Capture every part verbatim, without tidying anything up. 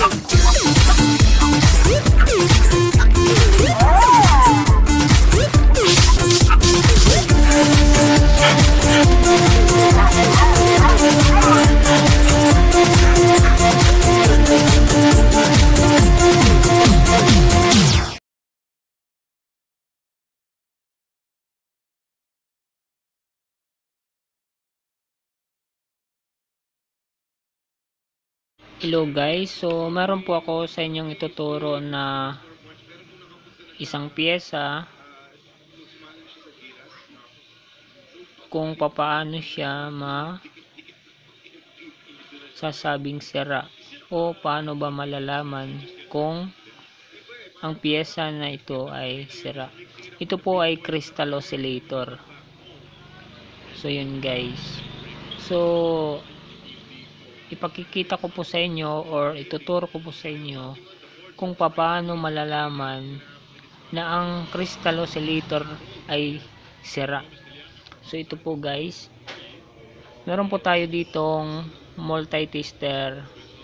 Hello guys, so meron po ako sa inyong ituturo na isang piyesa kung papaano siya ma sasabing sira o paano ba malalaman kung ang piyesa na ito ay sira. Ito po ay crystal oscillator. So yun guys, so ipakikita ko po sa inyo or ituturo ko po sa inyo kung paano malalaman na ang crystal oscillator ay sira. So ito po guys, meron po tayo ditong multi-tester.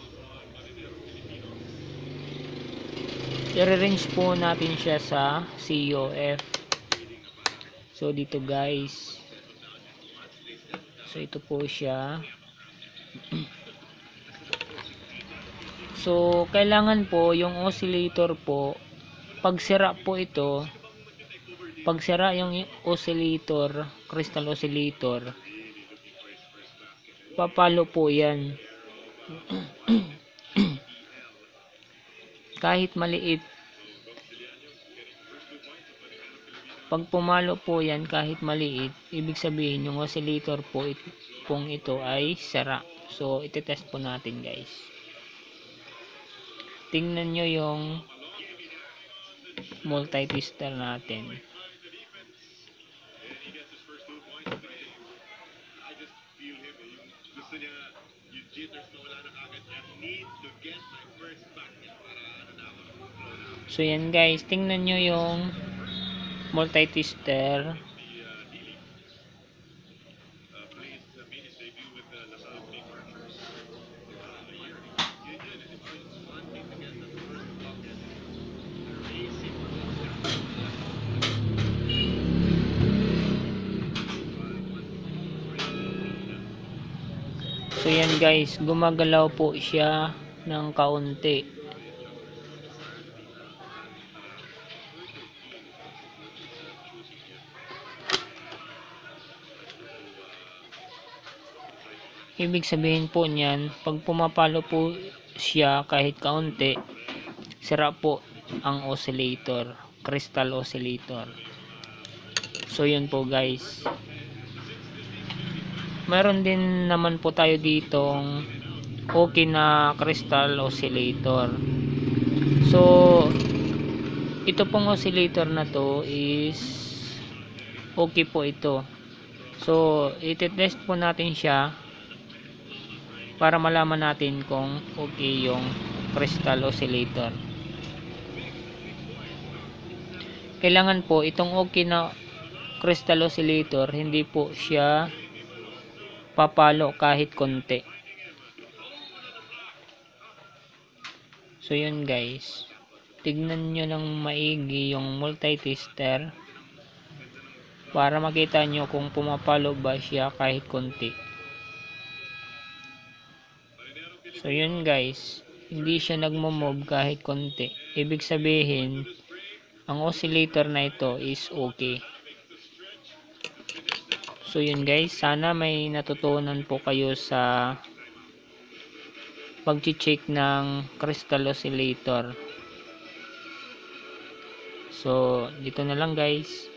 I-range po natin siya sa C O F. So dito guys, so ito po siya. So kailangan po yung oscillator po, pag sira po ito, pag sira yung oscillator, crystal oscillator, papalo po yan. Kahit maliit, pag pumalo po yan kahit maliit, ibig sabihin yung oscillator po it, pong ito ay sira. So itetest po natin guys. Tingnan nyo yung multi-tester natin. So yan guys, tingnan nyo yung multi-tester. So yan guys, gumagalaw po siya ng kaunti. Ibig sabihin po niyan, pag pumapalo po siya kahit kaunti, sira po ang oscillator, crystal oscillator. So yun po guys. Meron din naman po tayo ditong okay na crystal oscillator. So ito pong oscillator na to is okay po ito. So itetest po natin siya para malaman natin kung okay yung crystal oscillator. Kailangan po itong okay na crystal oscillator, hindi po siya papalo kahit konti. So yun guys, tignan nyo ng maigi yung multi-tester para makita nyo kung pumapalo ba siya kahit konti. So yun guys, hindi siya nagmo-move kahit konti. Ibig sabihin ang oscillator na ito is okay. So yun guys, sana may natutunan po kayo sa pag-check ng crystal oscillator. So dito na lang guys.